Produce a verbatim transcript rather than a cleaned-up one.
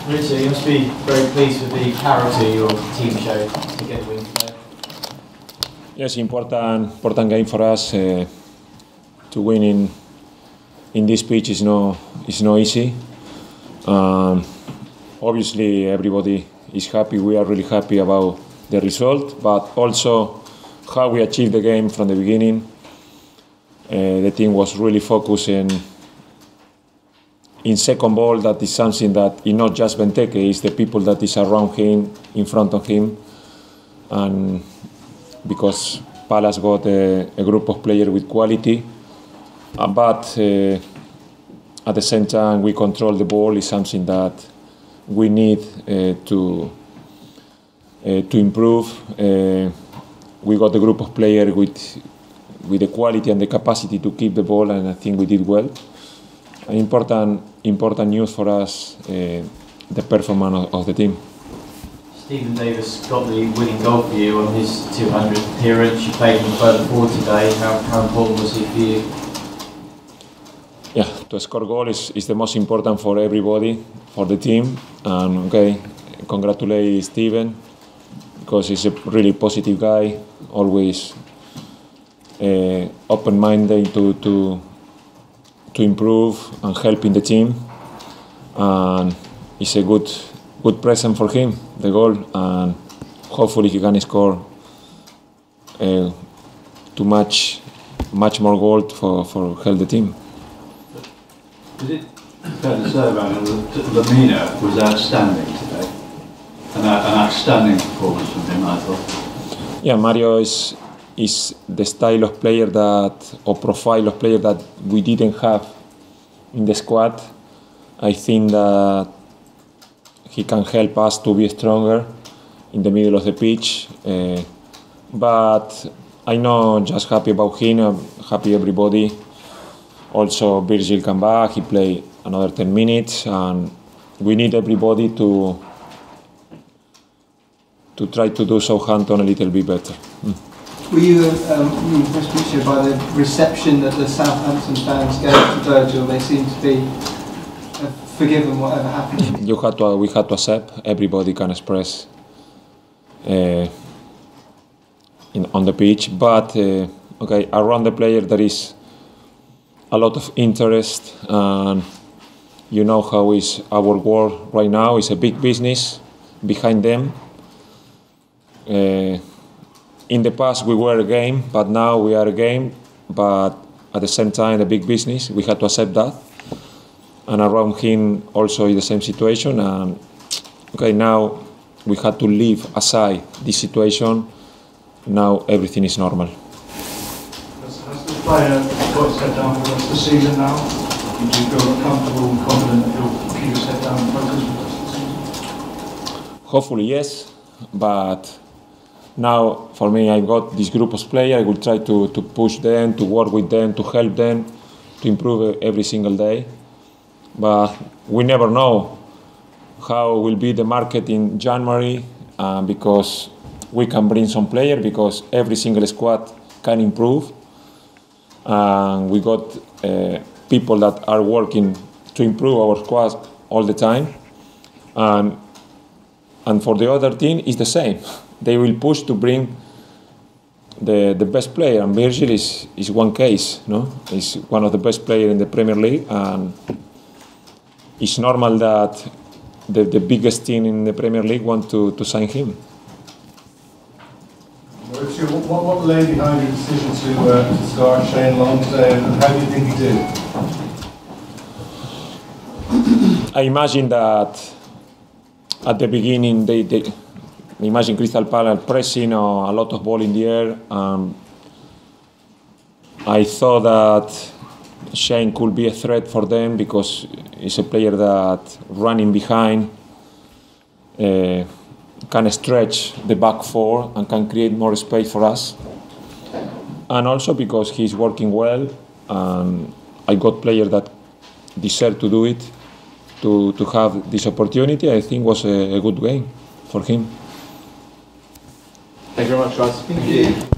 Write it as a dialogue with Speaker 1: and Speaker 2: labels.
Speaker 1: Mauricio, you must be very pleased with the character your team showed to get the win today.
Speaker 2: Yes, important, important game for us. Uh, to win in in this pitch is no is no easy. Um, obviously, everybody is happy. We are really happy about the result, but also how we achieved the game from the beginning. Uh, the team was really focused in. In second ball, that is something that is not just Benteke, it's the people that is around him, in front of him. And because Palace got a, a group of players with quality, uh, but uh, at the same time we control the ball is something that we need uh, to uh, to improve. Uh, we got a group of players with with the quality and the capacity to keep the ball, and I think we did well. Important, important news for us, uh, the performance of, of the team.
Speaker 1: Stephen Davis got the winning goal for you on his two hundredth appearance. You played him further forward today. How, how important was he for you?
Speaker 2: Yeah, to score goal is, is the most important for everybody, for the team. And okay, congratulate Stephen, because he's a really positive guy, always uh, open-minded to, to to improve and help in the team, and it's a good good present for him, the goal, and hopefully he can score uh, too much much more goals for, for help the team.
Speaker 3: Is it fair to say, Ryan, that Lamina was outstanding today? An, an outstanding performance from him, I thought.
Speaker 2: Yeah, Mario is is the style of player that, or profile of player that we didn't have in the squad. I think that he can help us to be stronger in the middle of the pitch. Uh, but I'm not just happy about him, I'm happy everybody. Also, Virgil come back, he played another ten minutes, and we need everybody to to try to do Southampton a little bit better. Mm.
Speaker 4: Were you um, impressed, Mauricio, by the reception that the Southampton fans gave to Virgil? They seem to be uh, forgiven whatever happened.
Speaker 2: You had to, we had to accept. Everybody can express uh, in, on the pitch, but uh, okay, around the player there is a lot of interest, and you know how is our world right now. It's a big business behind them. Uh, In the past we were a game, but now we are a game, but at the same time a big business. We had to accept that. And around him also in the same situation. And okay, now we had to leave aside this situation. Now everything is normal.
Speaker 5: Has, has the player got his head down for the rest of the season now? Do you feel comfortable and confident that he'll keep his head down and focus for the rest of the season?
Speaker 2: Hopefully yes, but now, for me, I've got this group of players. I will try to, to push them, to work with them, to help them, to improve every single day. But we never know how will be the market in January, uh, because we can bring some players, because every single squad can improve. And we got uh, people that are working to improve our squad all the time. And, and for the other team, it's the same. They will push to bring the the best player, and Virgil is, is one case. No, he's one of the best players in the Premier League, and it's normal that the, the biggest team in the Premier League want to, to sign him.
Speaker 5: Mauricio, what, what lay behind your decision to, uh, to start Shane Long today, and how do you think he did?
Speaker 2: I imagine that at the beginning they. they Imagine Crystal Palace pressing uh, a lot of ball in the air. Um, I thought that Shane could be a threat for them, because he's a player that running behind uh, can stretch the back four and can create more space for us. And also because he's working well, and I got players that deserve to do it, to, to have this opportunity. I think was a, a good game for him.
Speaker 1: Thank you very much, guys.
Speaker 4: Thank you.